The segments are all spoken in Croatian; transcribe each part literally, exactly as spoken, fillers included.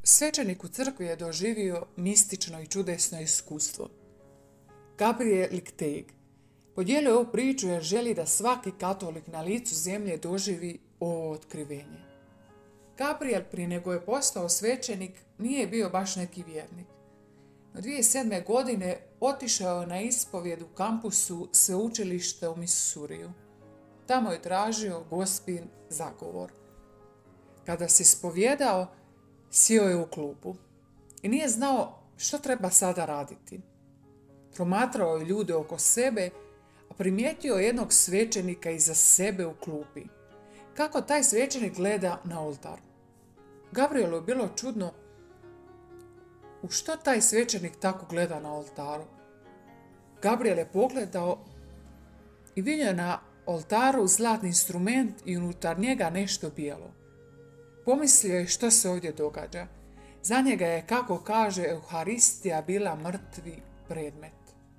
Svećenik u crkvi je doživio mistično i čudesno iskustvo. Gabriel Lichteg podijelio ovu priču jer želi da svaki katolik na licu zemlje doživi ovo otkrivenje. Gabriel, prije nego je postao svećenik, nije bio baš neki vjernik. No dvije tisuće sedme. godine otišao je na ispovjed u kampusu sveučilišta u Missouriju. Tamo je tražio gospin zagovor. Kada se ispovjedao, sjeo je u klupu i nije znao što treba sada raditi. Promatrao je ljude oko sebe, a primijetio je jednog svećenika iza sebe u klupi. Kako taj svećenik gleda na oltar. Gabrielu je bilo čudno u što taj svećenik tako gleda na oltaru. Gabriel je pogledao i vidio na oltaru zlatni instrument i unutar njega nešto bijelo. Pomislio je što se ovdje događa. Za njega je, kako kaže, Euharistija bila mrtvi predmet.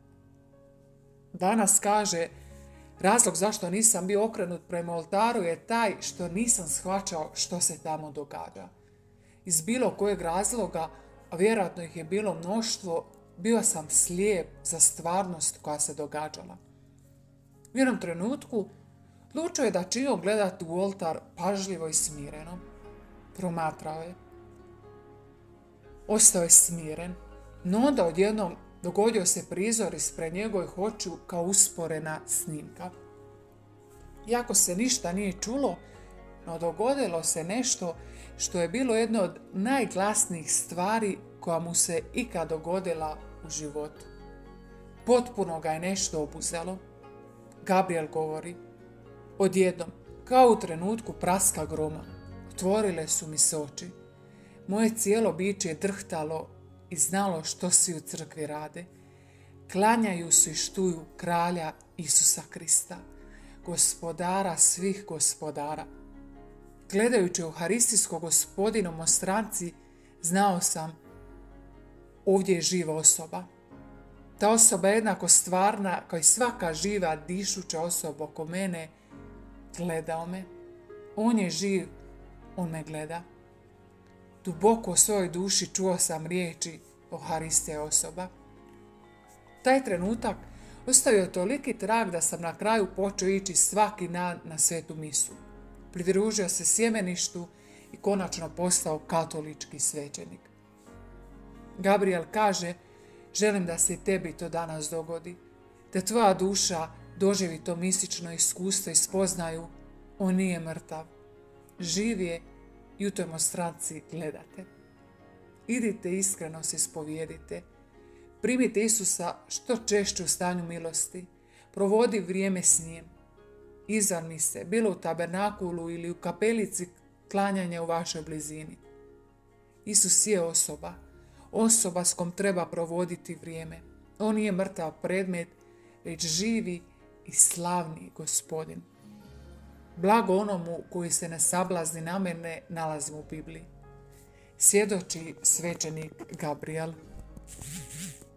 Danas kaže, razlog zašto nisam bio okrenut prema oltaru je taj što nisam shvaćao što se tamo događa. Iz bilo kojeg razloga, a vjerojatno ih je bilo mnoštvo, bio sam slijep za stvarnost koja se događala. U jednom trenutku odlučio je da će gledati u oltar pažljivo i smireno. Promatrao je. Ostao je smiren, no onda odjednom dogodio se prizor ispred njegovih očiju kao usporena snimka. Iako se ništa nije čulo, no dogodilo se nešto što je bilo jedno od najglasnijih stvari koja mu se ikad dogodila u životu. Potpuno ga je nešto obuzelo. Gabriel govori, odjednom, kao u trenutku praska groma, otvorile su mi se oči. Moje cijelo biće je drhtalo i znalo što svi u crkvi rade. Klanjaju se i štuju kralja Isusa Krista, gospodara svih gospodara. Gledajući Euharistijskog gospodina u monstranci, znao sam, ovdje je živa osoba. Ta osoba je jednako stvarna kao i svaka živa, dišuća osoba oko mene. Gledao me. On je živ, on me gleda. Duboko u svojoj duši čuo sam riječi Euharistija osoba. Taj trenutak ostavio toliki trag da sam na kraju počeo ići svaki dan na svetu misu. Pridružio se sjemeništu i konačno postao katolički svećenik. Gabriel kaže, želim da se i tebi to danas dogodi, da tvoja duša doživi to mistično iskustvo i spoznaju, on nije mrtav. Živ je i u toj monstranci gledate. Idite iskreno se ispovijedite. Primite Isusa što češće u stanju milosti. Provodi vrijeme s njim. Izvan mise, bilo u tabernakulu ili u kapelici klanjanja u vašoj blizini. Isus je osoba. Osoba s kom treba provoditi vrijeme. On nije mrtav predmet, već živi i slavni gospodin. Blago onomu koji se ne sablazni na mene nalazimo u Bibliji. Svjedoči svećenik Gabriel.